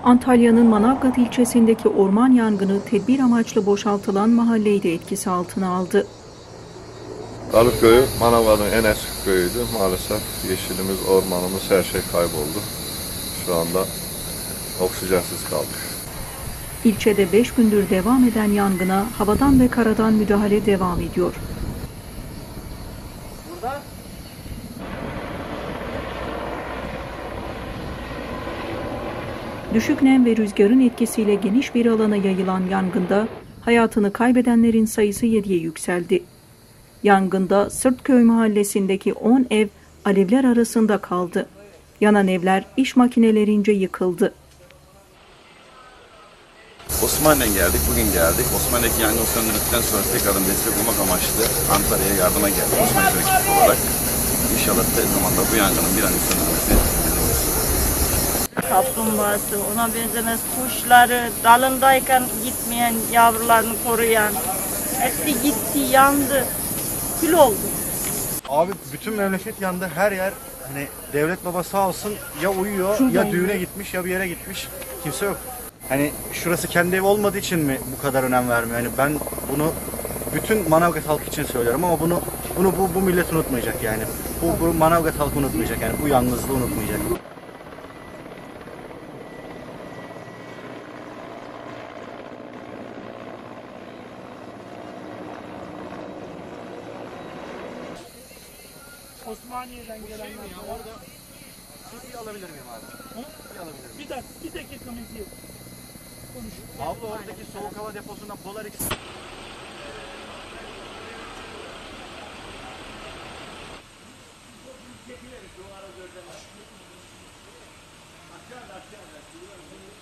Antalya'nın Manavgat ilçesindeki orman yangını tedbir amaçlı boşaltılan mahalleyi de etkisi altına aldı. Dalık köyü Manavgat'ın en eski köyüydü. Maalesef yeşilimiz, ormanımız, her şey kayboldu. Şu anda oksijensiz kaldık. İlçede 5 gündür devam eden yangına havadan ve karadan müdahale devam ediyor. Düşük nem ve rüzgarın etkisiyle geniş bir alana yayılan yangında hayatını kaybedenlerin sayısı 7'ye yükseldi. Yangında Sırtköy mahallesindeki 10 ev alevler arasında kaldı. Yanan evler iş makinelerince yıkıldı. Osmaniye'den geldik, bugün geldik. Osmaniye'deki yangın söndürdükten sonra tekrardan destek olmak amaçlı Antalya'ya yardıma geldik Osmaniye ekibi olarak. İnşallah tez zamanda bu yangının bir an önce söndürülmesini dileriz. Kaplumbağası, ona benzemez kuşları, dalındayken gitmeyen yavrularını koruyan, hepsi gitti, yandı, kül oldu. Abi bütün memleket yandı, her yer, hani devlet baba sağ olsun, ya uyuyor ya düğüne gitmiş ya bir yere gitmiş, kimse yok. Hani şurası kendi ev olmadığı için mi bu kadar önem vermiyor? Yani ben bunu bütün Manavgat halkı için söylüyorum ama bu millet unutmayacak yani. Bu Manavgat halkı unutmayacak yani, bu yalnızlığı unutmayacak. Osmaniye'den gelenler orada. Bir alabilir miyim abi? Bir alabilir miyim? Bir dakikamız yok. Konuş. Abla oradaki soğuk hava deposundan Polaris. Aşağı